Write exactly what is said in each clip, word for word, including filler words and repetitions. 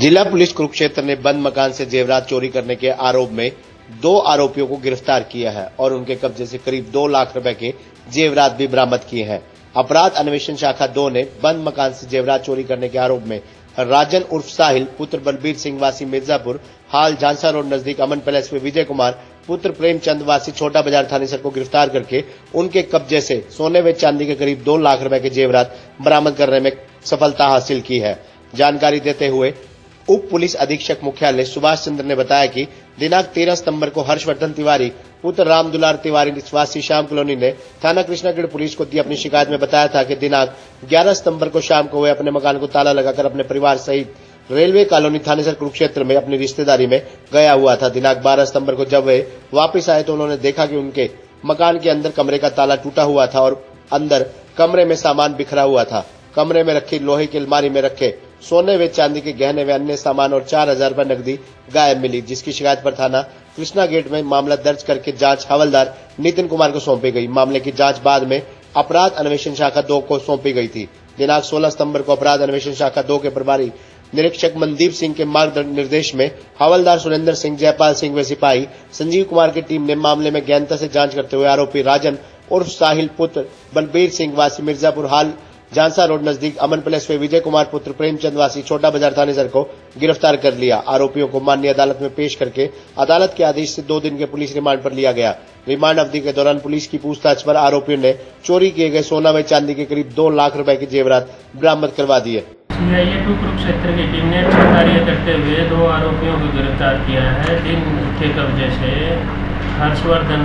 जिला पुलिस कुरुक्षेत्र ने बंद मकान से जेवरात चोरी करने के आरोप में दो आरोपियों को गिरफ्तार किया है और उनके कब्जे से करीब दो लाख रुपए के जेवरात भी बरामद किए हैं। अपराध अन्वेषण शाखा दो ने बंद मकान से जेवरात चोरी करने के आरोप में राजन उर्फ साहिल पुत्र बलबीर सिंह वासी मिर्जापुर हाल झांसा रोड नजदीक अमन पैलेस में विजय कुमार पुत्र प्रेमचंद वासी छोटा बाजार थानेसर को गिरफ्तार करके उनके कब्जे से सोने व चांदी के करीब दो लाख रुपए के जेवरात बरामद करने में सफलता हासिल की है। जानकारी देते हुए उप पुलिस अधीक्षक मुख्यालय सुभाष चंद्र ने बताया कि दिनांक तेरह सितंबर को हर्षवर्धन तिवारी पुत्र राम दुलार तिवारी निवासी श्याम कॉलोनी ने थाना कृष्णागढ़ पुलिस को दी अपनी शिकायत में बताया था कि दिनांक ग्यारह सितंबर को शाम को वे अपने मकान को ताला लगाकर अपने परिवार सहित रेलवे कॉलोनी थानेसर कुरुक्षेत्र में अपनी रिश्तेदारी में गया हुआ था। दिनांक बारह सितंबर को जब वे वापस आए तो उन्होंने देखा कि उनके मकान के अंदर कमरे का ताला टूटा हुआ था और अंदर कमरे में सामान बिखरा हुआ था। कमरे में रखी लोहे की अलमारी में रखे सोने व चांदी के गहने व अन्य सामान और चार हजार रुपए नकदी गायब मिली, जिसकी शिकायत पर थाना कृष्णा गेट में मामला दर्ज करके जांच हवलदार नितिन कुमार को सौंपी गई। मामले की जांच बाद में अपराध अन्वेषण शाखा दो को सौंपी गई थी। दिनांक सोलह सितंबर को अपराध अन्वेषण शाखा दो के प्रभारी निरीक्षक मनदीप सिंह के मार्ग निर्देश में हवलदार सुरेंद्र सिंह, जयपाल सिंह व सिपाही संजीव कुमार की टीम ने मामले में गहनता से जांच करते हुए आरोपी राजन उर्फ साहिल पुत्र बलबीर सिंह वासी मिर्जापुर हाल झांसा रोड नजदीक अमन पैलेस में विजय कुमार पुत्र प्रेमचंद वासी छोटा बाजार थानेसर को गिरफ्तार कर लिया। आरोपियों को माननीय अदालत में पेश करके अदालत के आदेश से दो दिन के पुलिस रिमांड पर लिया गया। रिमांड अवधि के दौरान पुलिस की पूछताछ पर आरोपियों ने चोरी किए गए सोना व चांदी के करीब दो लाख रुपए के जेवरात बरामद करवा दिए। सीआईए टू कुरुक्षेत्र की टीम ने अच्छा कार्य करते हुए दो आरोपियों को गिरफ्तार किया है। जिनके कब्जे से हर्षवर्धन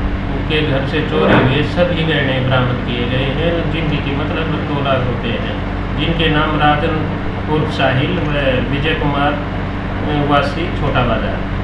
के घर से चोरी हुए सभी गहने बरामद किए गए हैं, जिनकी कीमत लगभग दो लाख रुपए है। जिनके नाम राजन उर्फ साहिल व विजय कुमार वासी छोटा बाजार।